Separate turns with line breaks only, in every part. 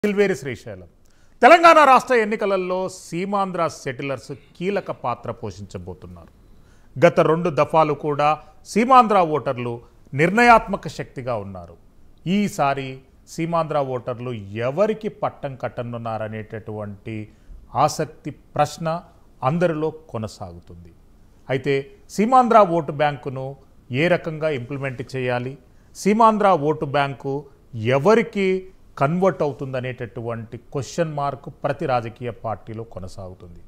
సిల్వేరి శ్రీశైలం తెలంగాణ రాష్ట్ర ఎన్నికలలో సీమాంధ్ర సెటిలర్స్ కీలక పాత్ర పోషించబోతున్నారు. గత 2 దఫాలు కూడా సీమాంధ్ర ఓటర్లు నిర్ణయాత్మక శక్తిగా ఉన్నారు. ఈసారి సీమాంధ్ర ఓటర్లు ఎవరికి పట్టం కట్టనున్నారనేటటువంటి ఆసక్తి ప్రశ్న అందరిలో కొనసాగుతుంది. అయితే సీమాంధ్ర ఓటు బ్యాంకును ఏ రకంగా ఇంప్లిమెంట్ చేయాలి, సీమాంధ్ర ఓటు బ్యాంకు ఎవరికి కన్వర్ట్ అవుతుందనేటటువంటి క్వశ్చన్ మార్క్ ప్రతి రాజకీయ పార్టీలో కొనసాగుతుంది.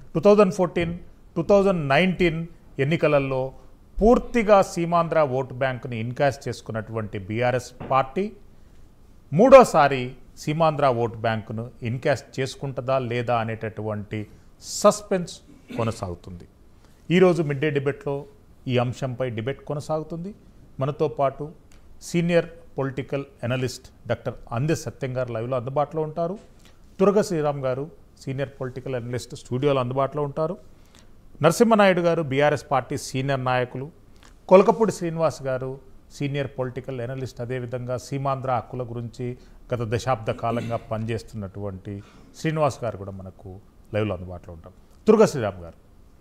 2014-2019 ఎన్నికలలో పూర్తిగా సీమాంధ్ర ఓటు బ్యాంకుని ఇన్కాష్ చేసుకున్నటువంటి బీఆర్ఎస్ పార్టీ మూడోసారి సీమాంధ్ర ఓటు బ్యాంకును ఇన్కాష్ చేసుకుంటుందా లేదా అనేటటువంటి సస్పెన్స్ కొనసాగుతుంది. ఈరోజు మిడ్ డే డిబేట్లో ఈ అంశంపై డిబేట్ కొనసాగుతుంది. మనతో పాటు senior political analyst doctor Ande Satyam garu లైవ్లో అందుబాటులో ఉంటారు. తురగ శ్రీరామ్ గారు సీనియర్ పొలిటికల్ అనలిస్ట్ స్టూడియోలో అందుబాటులో ఉంటారు. నరసింహనాయుడు గారు బీఆర్ఎస్ పార్టీ సీనియర్ నాయకులు, కొలకపూడి శ్రీనివాస్ గారు సీనియర్ పొలిటికల్ అనలిస్ట్, అదేవిధంగా సీమాంధ్ర హక్కుల గురించి గత దశాబ్ద కాలంగా పనిచేస్తున్నటువంటి శ్రీనివాస్ గారు కూడా మనకు లైవ్లో అందుబాటులో ఉంటారు. తురగ శ్రీరామ్ గారు,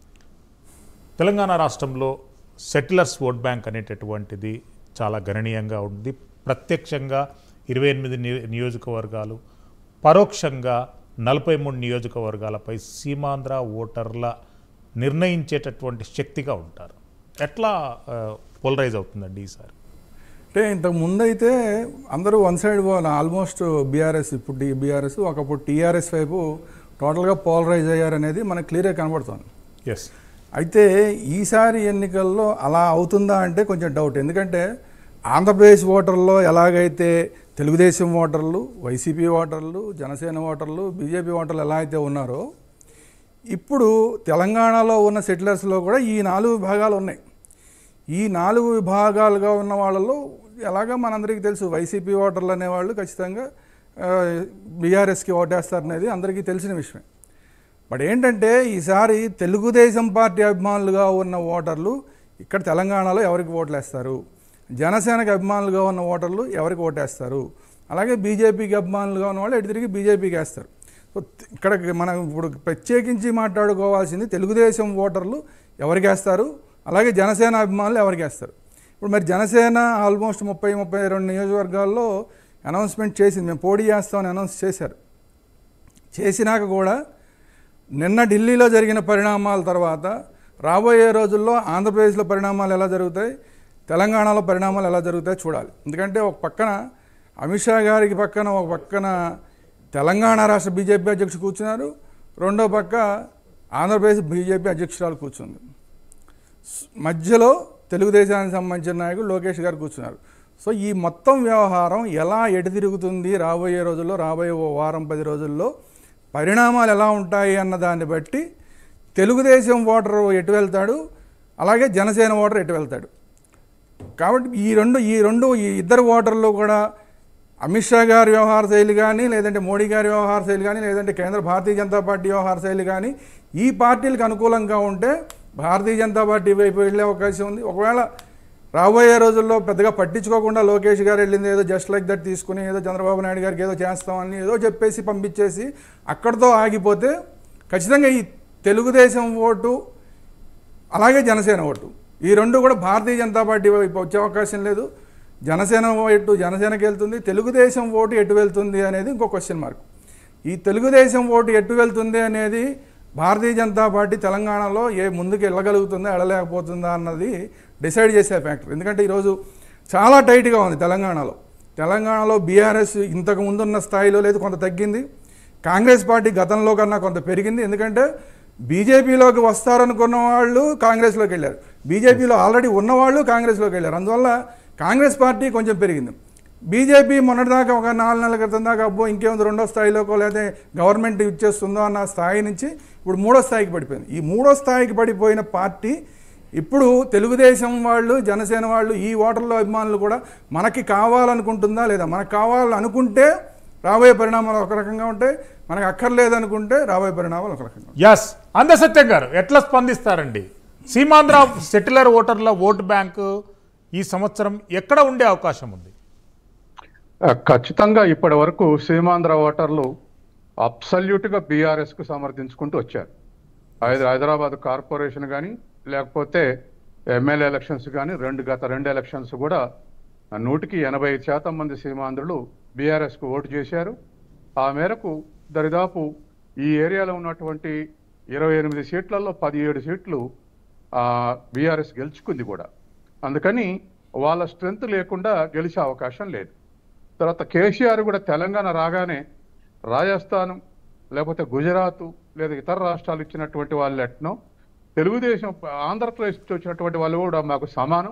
తెలంగాణ రాష్ట్రంలో సెటిలర్స్ ఓట్ బ్యాంక్ అనేటటువంటిది చాలా గణనీయంగా ఉంది. ప్రత్యక్షంగా 28 నియోజకవర్గాలు, పరోక్షంగా 43 నియోజకవర్గాలపై సీమాంధ్ర ఓటర్ల నిర్ణయించేటటువంటి శక్తిగా ఉంటారు. ఎట్లా పోలరైజ్ అవుతుందండి ఈసారి?
అంటే ఇంతకు ముందైతే అందరూ వన్ సైడ్ ఆల్మోస్ట్ బీఆర్ఎస్, ఇప్పుడు బీఆర్ఎస్ ఒకప్పుడు టీఆర్ఎస్ వైపు టోటల్గా పోలరైజ్ అయ్యారనేది మనకు క్లియర్గా కనబడుతుంది.
ఎస్.
అయితే ఈసారి ఎన్నికల్లో అలా అవుతుందా అంటే కొంచెం డౌట్. ఎందుకంటే ఆంధ్రప్రదేశ్ ఓటర్లో ఎలాగైతే తెలుగుదేశం ఓటర్లు, వైసీపీ ఓటర్లు, జనసేన ఓటర్లు, బీజేపీ ఓటర్లు ఎలా అయితే ఉన్నారో, ఇప్పుడు తెలంగాణలో ఉన్న సెటిలర్స్లో కూడా ఈ 4 విభాగాలు ఉన్నాయి. ఈ 4 విభాగాలుగా ఉన్న వాళ్ళలో ఎలాగా మనందరికీ తెలుసు, వైసీపీ ఓటర్లు అనేవాళ్ళు ఖచ్చితంగా బీఆర్ఎస్కి ఓటేస్తారనేది అందరికీ తెలిసిన విషయమే. బట్ ఏంటంటే ఈసారి తెలుగుదేశం పార్టీ అభిమానులుగా ఉన్న ఓటర్లు ఇక్కడ తెలంగాణలో ఎవరికి ఓట్లు వేస్తారు, జనసేనకి అభిమానులుగా ఉన్న ఓటర్లు ఎవరికి ఓటేస్తారు, అలాగే బీజేపీకి అభిమానులుగా ఉన్న వాళ్ళు ఎటు తిరిగి బీజేపీకి వేస్తారు. సో ఇక్కడ మనం ఇప్పుడు ప్రత్యేకించి మాట్లాడుకోవాల్సింది తెలుగుదేశం ఓటర్లు ఎవరికి వేస్తారు, అలాగే జనసేన అభిమానులు ఎవరికి వేస్తారు. ఇప్పుడు మరి జనసేన ఆల్మోస్ట్ 30-32 నియోజకవర్గాల్లో అనౌన్స్మెంట్ చేసింది, మేము పోటీ చేస్తామని అనౌన్స్ చేశారు. చేసినాక కూడా నిన్న ఢిల్లీలో జరిగిన పరిణామాల తర్వాత రాబోయే రోజుల్లో ఆంధ్రప్రదేశ్లో పరిణామాలు ఎలా జరుగుతాయి, తెలంగాణలో పరిణామాలు ఎలా జరుగుతాయో చూడాలి. ఎందుకంటే ఒక పక్కన అమిత్ షా గారికి పక్కన ఒక పక్కన తెలంగాణ రాష్ట్ర బీజేపీ అధ్యక్షుడు కూర్చున్నారు, రెండో పక్క ఆంధ్రప్రదేశ్ బీజేపీ అధ్యక్షురాలు కూర్చుంది, మధ్యలో తెలుగుదేశానికి సంబంధించిన నాయకుడు లోకేష్ గారు కూర్చున్నారు. సో ఈ మొత్తం వ్యవహారం ఎలా ఎటు తిరుగుతుంది రాబోయే రోజుల్లో, రాబోయే 10 రోజుల్లో పరిణామాలు ఎలా ఉంటాయి అన్న దాన్ని బట్టి తెలుగుదేశం ఓటర్ ఎటు వెళ్తాడు, అలాగే జనసేన ఓటర్ ఎటు వెళ్తాడు. కాబట్టి ఈ ఇద్దరు ఓటర్లు కూడా అమిత్ షా గారి వ్యవహార శైలి కానీ, లేదంటే మోడీ గారి వ్యవహార శైలి కానీ, లేదంటే కేంద్ర భారతీయ జనతా పార్టీ వ్యవహార శైలి కానీ ఈ పార్టీలకు అనుకూలంగా ఉంటే భారతీయ జనతా పార్టీ వైపు వెళ్ళే అవకాశం ఉంది. ఒకవేళ రాబోయే రోజుల్లో పెద్దగా పట్టించుకోకుండా లోకేష్ గారు వెళ్ళింది ఏదో జస్ట్ లైక్ దట్ తీసుకుని ఏదో చంద్రబాబు నాయుడు గారికి ఏదో చేస్తామని ఏదో చెప్పేసి పంపించేసి అక్కడితో ఆగిపోతే ఖచ్చితంగా ఈ తెలుగుదేశం ఓటు అలాగే జనసేన ఓటు ఈ 2 కూడా భారతీయ జనతా పార్టీ వైపు వచ్చే అవకాశం లేదు. జనసేన ఓటు జనసేనకి వెళ్తుంది, తెలుగుదేశం ఓటు ఎటు వెళ్తుంది అనేది ఇంకో క్వశ్చన్ మార్క్. ఈ తెలుగుదేశం ఓటు ఎటు వెళ్తుంది అనేది భారతీయ జనతా పార్టీ తెలంగాణలో ముందుకు వెళ్ళగలుగుతుందా వెళ్ళలేకపోతుందా అన్నది డిసైడ్ చేసే ఫ్యాక్టర్. ఎందుకంటే ఈరోజు చాలా టైట్గా ఉంది తెలంగాణలో బీఆర్ఎస్ ఇంతకు ముందున్న స్థాయిలో లేదు, కొంత తగ్గింది. కాంగ్రెస్ పార్టీ గతంలో కన్నా కొంత పెరిగింది. ఎందుకంటే బీజేపీలోకి వస్తారనుకున్న వాళ్ళు కాంగ్రెస్లోకి వెళ్ళారు, బీజేపీలో ఆల్రెడీ ఉన్నవాళ్ళు కాంగ్రెస్లోకి వెళ్ళారు. అందువల్ల కాంగ్రెస్ పార్టీ కొంచెం పెరిగింది. బీజేపీ మొన్నటిదాకా ఒక 4 నెలల క్రితం దాకా అబ్బో ఇంకేముంది 2వ స్థాయిలోకో లేదా గవర్నమెంట్ ఇచ్చేస్తుందో అన్న స్థాయి నుంచి ఇప్పుడు 3వ స్థాయికి పడిపోయింది. ఈ 3వ స్థాయికి పడిపోయిన పార్టీ ఇప్పుడు తెలుగుదేశం వాళ్ళు, జనసేన వాళ్ళు, ఈ ఓటర్ల అభిమానులు కూడా మనకి కావాలనుకుంటుందా లేదా, మనకు కావాలనుకుంటే రాబోయే పరిణామాలు ఒక రకంగా ఉంటాయి, మనకు అక్కర్లేదనుకుంటే రాబోయే పరిణామాలు ఒక రకంగా ఉంటాయి.
ఎస్. అందె సత్యం గారు ఎట్లా స్పందిస్తారండి? సీమాంధ్ర సెటిలర్ ఓటర్ల ఓటు బ్యాంకు ఈ సంవత్సరం ఎక్కడ ఉండే అవకాశం ఉంది?
ఖచ్చితంగా ఇప్పటి వరకు సీమాంధ్ర ఓటర్లు అబ్సల్యూట్గా బీఆర్ఎస్కు సమర్థించుకుంటూ వచ్చారు. హైదరాబాద్ కార్పొరేషన్ కానీ లేకపోతే ఎమ్మెల్యే ఎలక్షన్స్ కానీ గత రెండు ఎలక్షన్స్ కూడా 100% మంది సీమాంధ్రులు బీఆర్ఎస్కు ఓటు చేశారు. ఆ మేరకు దరిదాపు ఈ ఏరియాలో ఉన్నటువంటి 28 సీట్లలో 17 సీట్లు బీఆర్ఎస్ గెలుచుకుంది కూడా. అందుకని వాళ్ళ స్ట్రెంత్ లేకుండా గెలిచే అవకాశం లేదు. తర్వాత కేసీఆర్ కూడా తెలంగాణ రాగానే రాజస్థాన్ లేకపోతే గుజరాత్ లేదా ఇతర రాష్ట్రాలు ఇచ్చినటువంటి వాళ్ళు ఎట్నో తెలుగుదేశం ఆంధ్రప్రదేశ్ వచ్చినటువంటి వాళ్ళు కూడా మాకు సమానం,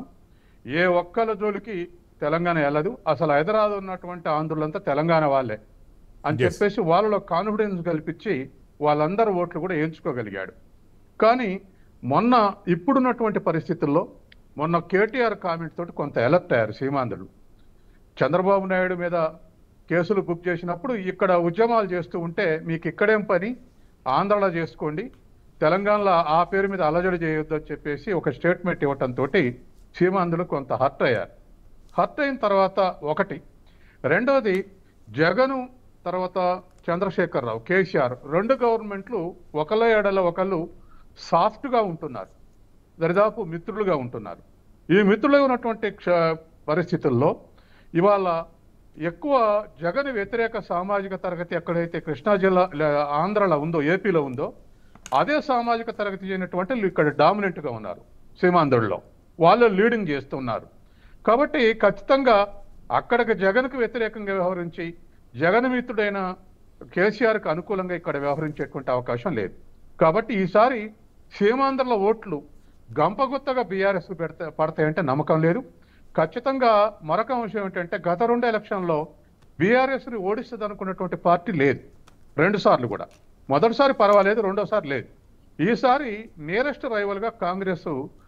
ఏ ఒక్కల జోలికి తెలంగాణ వెళ్ళదు, అసలు హైదరాబాద్ ఉన్నటువంటి ఆంధ్రులంతా తెలంగాణ వాళ్ళే అని చెప్పేసి వాళ్ళలో కాన్ఫిడెన్స్ కల్పించి వాళ్ళందరూ ఓట్లు కూడా ఎంచుకోగలిగాడు. కానీ ఇప్పుడున్నటువంటి పరిస్థితుల్లో మొన్న కేటీఆర్ కామెంట్ తోటి కొంత ఎలర్ట్ అయ్యారు సీమాంధ్రులు. చంద్రబాబు నాయుడు మీద కేసులు బుక్ చేసినప్పుడు ఇక్కడ ఉద్యమాలు చేస్తూ ఉంటే మీకు ఇక్కడేం పని, ఆంధ్రలో చేసుకోండి, తెలంగాణలో ఆ పేరు మీద అలజడి చేయొద్దు అని చెప్పేసి ఒక స్టేట్మెంట్ ఇవ్వటంతో సీమాంధ్రులు కొంత హర్ట్ అయ్యారు. హర్ట్ అయిన తర్వాత ఒకటి, రెండవది జగను తర్వాత చంద్రశేఖరరావు కేసీఆర్ రెండు గవర్నమెంట్లు ఒకళ్ళ ఎడల ఒకళ్ళు సాఫ్ట్గా ఉంటున్నారు, దరిదాపు మిత్రులుగా ఉంటున్నారు. ఈ మిత్రులుగా ఉన్నటువంటి పరిస్థితుల్లో ఇవాళ ఎక్కువ జగన్ వ్యతిరేక సామాజిక తరగతి ఎక్కడైతే కృష్ణా జిల్లా ఆంధ్రలో ఉందో, ఏపీలో ఉందో, అదే సామాజిక తరగతి చెందినటువంటి ఇక్కడ డామినెంట్గా ఉన్నారు సీమాంధ్రుల్లో, వాళ్ళు లీడింగ్ చేస్తున్నారు. కాబట్టి ఖచ్చితంగా అక్కడికి జగన్కు వ్యతిరేకంగా వ్యవహరించి జగన్ మిత్రుడైన కేసీఆర్కు అనుకూలంగా ఇక్కడ వ్యవహరించేటువంటి అవకాశం లేదు. కాబట్టి ఈసారి సీమాంధ్రల ఓట్లు గంపగుత్తగా బీఆర్ఎస్ పడతాయంటే నమ్మకం లేదు. ఖచ్చితంగా మరొక అంశం ఏంటంటే గత 2 ఎలక్షన్లో బీఆర్ఎస్ని ఓడిస్తుంది అనుకున్నటువంటి పార్టీ లేదు, 2 సార్లు కూడా. మొదటిసారి పర్వాలేదు, రెండోసారి లేదు. ఈసారి నియరెస్ట్ రైవల్గా కాంగ్రెస్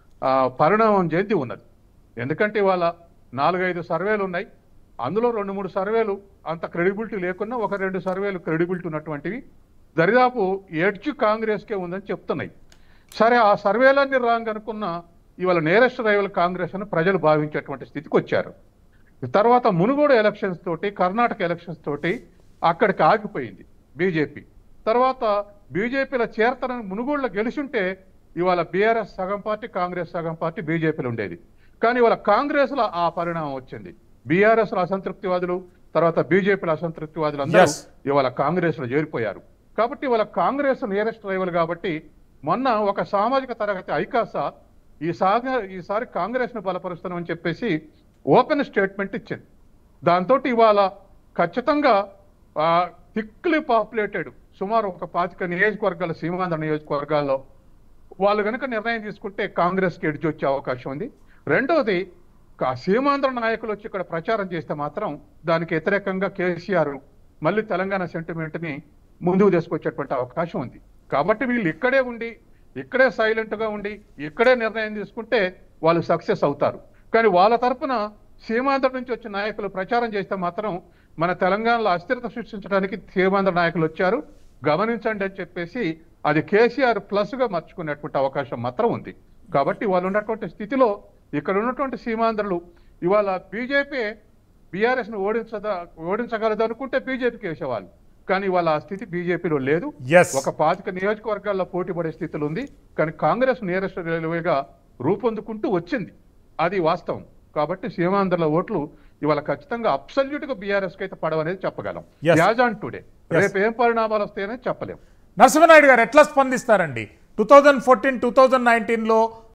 పరిణామం చెంది ఉన్నది. ఎందుకంటే ఇవాళ 4-5 సర్వేలు ఉన్నాయి, అందులో 2-3 సర్వేలు అంత క్రెడిబిలిటీ లేకున్నా 1-2 సర్వేలు క్రెడిబిలిటీ ఉన్నటువంటివి దరిదాపు ఎడ్జ్ కాంగ్రెస్కే ఉందని చెప్తున్నాయి. సరే, ఆ సర్వేలన్నీ రాంగ్ అనుకున్న ఇవాళ నియరెస్ట్ రైవల్ కాంగ్రెస్ అని ప్రజలు భావించేటువంటి స్థితికి వచ్చారు. తర్వాత మునుగోడు ఎలక్షన్స్ తోటి, కర్ణాటక ఎలక్షన్స్ తోటి అక్కడికి ఆగిపోయింది బీజేపీ. తర్వాత బీజేపీలో చేరతారని మునుగోడులో గెలిచుంటే ఇవాళ బీఆర్ఎస్ సగం పార్టీ, కాంగ్రెస్ సగం పార్టీ బీజేపీలో ఉండేది. కానీ ఇవాళ కాంగ్రెస్లో ఆ పరిణామం వచ్చింది. బీఆర్ఎస్లో అసంతృప్తివాదులు, తర్వాత బీజేపీలో అసంతృప్తివాదులు అందరూ ఇవాళ కాంగ్రెస్లో చేరిపోయారు. కాబట్టి ఇవాళ కాంగ్రెస్ నియరెస్ట్ రైవల్ కాబట్టి మొన్న ఒక సామాజిక తరగతి ఐకాస ఈసారి కాంగ్రెస్ను బలపరుస్తున్నామని చెప్పేసి ఓపెన్ స్టేట్మెంట్ ఇచ్చింది. దాంతో ఇవాళ ఖచ్చితంగా థిక్లీ పాపులేటెడ్ సుమారు ఒక 25 నియోజకవర్గాల సీమాంధ్ర నియోజకవర్గాల్లో వాళ్ళు కనుక నిర్ణయం తీసుకుంటే కాంగ్రెస్కి ఎడ్జ్ వచ్చే అవకాశం ఉంది. రెండవది, సీమాంధ్ర నాయకులు వచ్చి ఇక్కడ ప్రచారం చేస్తే మాత్రం దానికి వ్యతిరేకంగా కేసీఆర్ మళ్ళీ తెలంగాణ సెంటిమెంట్ని ముందుకు తీసుకొచ్చేటువంటి అవకాశం ఉంది. కాబట్టి వీళ్ళు ఇక్కడే ఉండి, ఇక్కడే సైలెంట్గా ఉండి, ఇక్కడే నిర్ణయం తీసుకుంటే వాళ్ళు సక్సెస్ అవుతారు. కానీ వాళ్ళ తరఫున సీమాంధ్ర నుంచి వచ్చిన నాయకులు ప్రచారం చేస్తే మాత్రం మన తెలంగాణలో అస్థిరత సృష్టించడానికి సీమాంధ్ర నాయకులు వచ్చారు, గమనించండి అని చెప్పేసి అది కేసీఆర్ ప్లస్గా మర్చుకునేటువంటి అవకాశం మాత్రం ఉంది. కాబట్టి వాళ్ళు ఉన్నటువంటి స్థితిలో ఇక్కడ ఉన్నటువంటి సీమాంధ్రులు ఇవాళ బీజేపీ బీఆర్ఎస్ను ఓడించగలదు అనుకుంటే బీజేపీకి వేసేవాళ్ళు. కానీ ఇవాళ ఆ స్థితి బీజేపీలో లేదు. ఒక 25 నియోజకవర్గాల్లో పోటీ పడే స్థితిలో ఉంది. కానీ కాంగ్రెస్ నియరెస్ట్ రైల్వేగా రూపొందుకుంటూ వచ్చింది, అది వాస్తవం. కాబట్టి సీమాంధ్రల ఓట్లు ఇవాళ ఖచ్చితంగా అబ్సల్యూట్గా బీఆర్ఎస్కి అయితే పడవనేది చెప్పగలం. యాజ్ ఆన్ టుడే, రేపు ఏం పరిణామాలు వస్తాయనేది చెప్పలేం.
నరసింహనాయుడు గారు ఎట్లా స్పందిస్తారండి? 2014, 2019లో